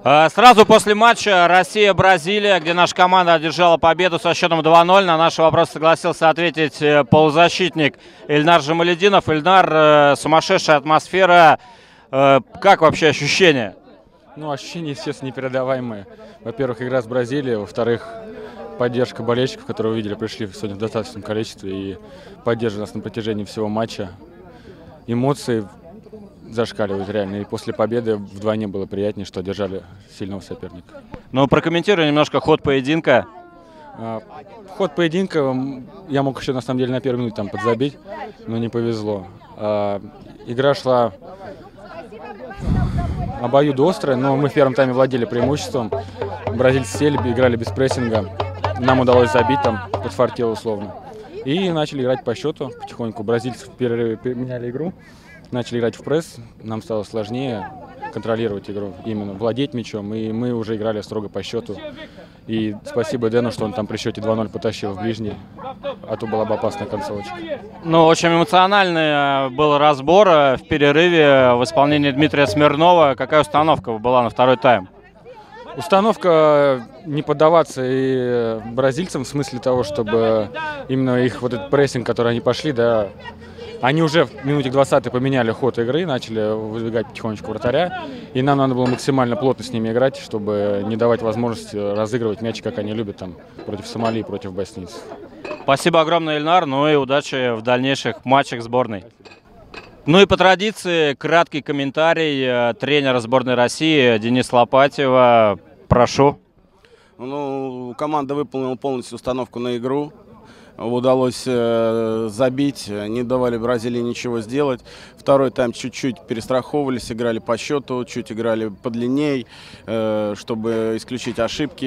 Сразу после матча Россия-Бразилия, где наша команда одержала победу со счетом 2-0, на наш вопрос согласился ответить полузащитник Ильнар Жамалединов. Ильнар, сумасшедшая атмосфера. Как вообще ощущения? Ну, ощущения, естественно, непередаваемые. Во-первых, игра с Бразилией, во-вторых, поддержка болельщиков, которые увидели, пришли сегодня в достаточном количестве и поддерживают нас на протяжении всего матча. Эмоции зашкаливают реально. И после победы вдвойне было приятнее, что одержали сильного соперника. Ну, прокомментируй немножко ход поединка. Ход поединка я мог еще на самом деле на первой минуте там подзабить, но не повезло. Игра шла обоюдоострая, но мы в первом тайме владели преимуществом. Бразильцы сели, играли без прессинга. Нам удалось забить, там подфартило условно. И начали играть по счету потихоньку. Бразильцы в перерыве меняли игру, начали играть в пресс. Нам стало сложнее контролировать игру, именно владеть мячом. И мы уже играли строго по счету. И спасибо Дэну, что он там при счете 2-0 потащил в ближний, а то была бы опасная концовочка. Ну, очень эмоциональный был разбор в перерыве в исполнении Дмитрия Смирнова. Какая установка была на второй тайм? Установка не поддаваться и бразильцам в смысле того, чтобы именно их вот этот прессинг, который они пошли, да, они уже в минуте 20 поменяли ход игры, начали выдвигать потихонечку вратаря, и нам надо было максимально плотно с ними играть, чтобы не давать возможности разыгрывать мяч, как они любят там против Сомали и против боснийцев. Спасибо огромное, Ильнар, ну и удачи в дальнейших матчах сборной. Ну и по традиции краткий комментарий тренера сборной России Дениса Лопатьева. Прошу. Ну, команда выполнила полностью установку на игру. Удалось забить, не давали Бразилии ничего сделать. Второй тайм чуть-чуть перестраховывались, играли по счету, чуть играли подлинней, чтобы исключить ошибки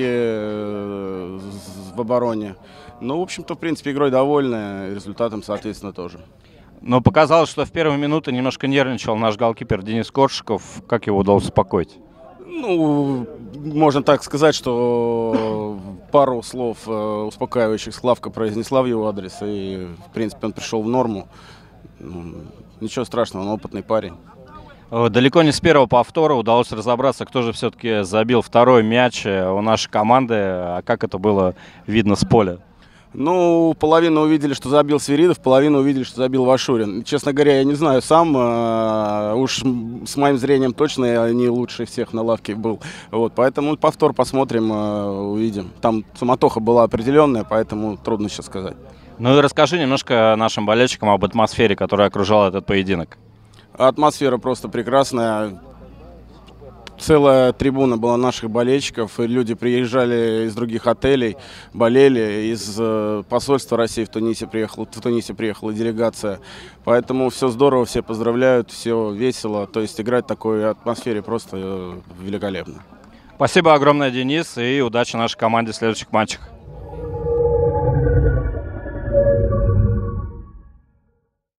в обороне. Ну, в общем-то, в принципе, игрой довольны, результатом, соответственно, тоже. Но показалось, что в первые минуты немножко нервничал наш голкипер Денис Коршиков. Как его удалось успокоить? Ну, можно так сказать, что пару слов успокаивающих Славка произнесла в его адрес, и, в принципе, он пришел в норму. Ничего страшного, он опытный парень. Далеко не с первого повтора удалось разобраться, кто же все-таки забил второй мяч у нашей команды, а как это было видно с поля. Ну, половину увидели, что забил Свиридов, половину увидели, что забил Вашурин. Честно говоря, я не знаю сам, уж с моим зрением точно я не лучше всех на лавке был. Вот, поэтому повтор посмотрим, увидим. Там суматоха была определенная, поэтому трудно сейчас сказать. Ну и расскажи немножко нашим болельщикам об атмосфере, которая окружала этот поединок. Атмосфера просто прекрасная. Целая трибуна была наших болельщиков, и люди приезжали из других отелей, болели, из посольства России в Тунисе приехала делегация. Поэтому все здорово, все поздравляют, все весело. То есть играть в такой атмосфере просто великолепно. Спасибо огромное, Денис, и удачи нашей команде в следующих матчах.